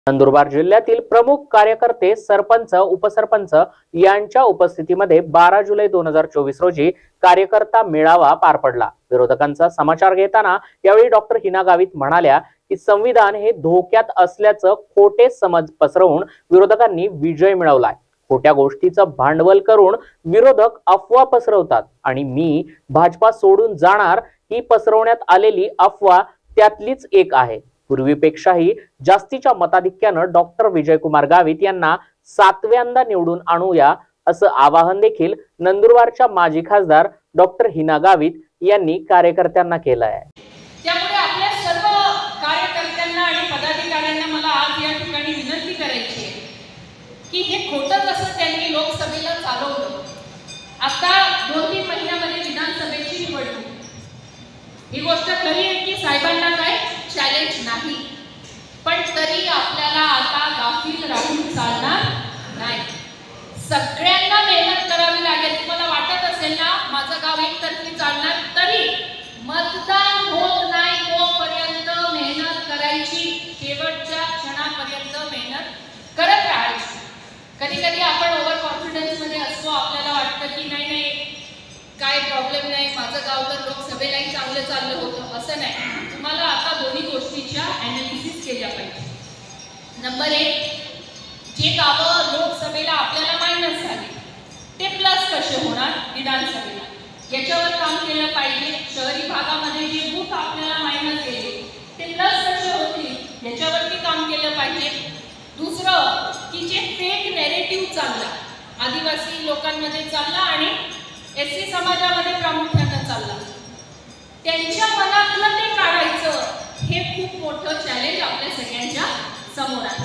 नंदुरबार जिल्ह्यातील प्रमुख कार्यकर्ते, सरपंच, उपसरपंच यांच्या उपस्थितीमध्ये 12 जुलै 2024 रोजी कार्यकर्ता मेळावा पार पडला। विरोधकांचा समाचार घेताना यावेळी डॉक्टर हिना गावित म्हणाल्या की संविधान हे धोक्यात असल्याचं खोटे समज पसरवून विरोधकांनी विजय मिळवलाय। खोट्या गोष्टीचं भांडवल करून विरोधक अफवा पसरवतात आणि मी भाजपा सोडून जाणार ही पसरवण्यात आलेली अफवा त्यातलीच एक आहे। पूर्वीपेक्षाही जास्तीच्या मताधिक्यानं डॉक्टर विजयकुमार गावित यांना 7व्यांदा निवडून आणूया असं आवाहन देखील नंदुरबारच्या माजी खासदार डॉक्टर हिना गावित यांनी कार्यकर्त्यांना केलं आहे। त्यामुळे आपल्या सर्व कार्यकर्त्यांना आणि पदाधिकाऱ्यांना मला आज या ठिकाणी विनंती करायची आहे की हे खोटं जसं त्यांनी लोकसभेला चालवलं, आता 2-3 महिन्यामध्ये विधानसभेची निवडणूक, ही गोष्ट खरी आहे की साहेबांना काय चॅलेंज नाही, पण तरी आपल्याला आता गाफील राहून चालणार नाही। सगळ्यांना मेहनत करावी लागेल। तुम्हाला वाटत असेल ना माझं गाव एकतर्फी चालणार, तरी मतदान होत नाही तोपर्यंत मेहनत करायची, शेवटच्या क्षणापर्यंत मेहनत करत राहायची। कधी कधी आपण ओव्हर कॉन्फिडन्स मध्ये असतो, आपल्याला वाटतं की नाही काय प्रॉब्लेम नाही, माझं गाव तर लोकसभेलाही चांगलं चाललं होतं, असं नाही। तुम्हाला आता दोन्ही गोष्टीच्या ॲनालिसिस केल्या पाहिजे। नंबर 1, जे गावं लोकसभेला आपल्याला मायनस झाले ते प्लस कसे होणार विधानसभेला, याच्यावर काम केलं पाहिजे। शहरी भागामध्ये जे बूथ आपल्याला मायनस केले ते प्लस कसे होतील याच्यावरती काम केलं पाहिजे। दुसरं की जे फेक नॅरेटिव्ह चालला, आदिवासी लोकांमध्ये चालला आणि एससी समाजामध्ये प्रामुख्याने चालला, त्यांच्या मनातलं ते काढायचं, हे खूप मोठं चॅलेंज आपल्या सगळ्यांच्या समोर आहे।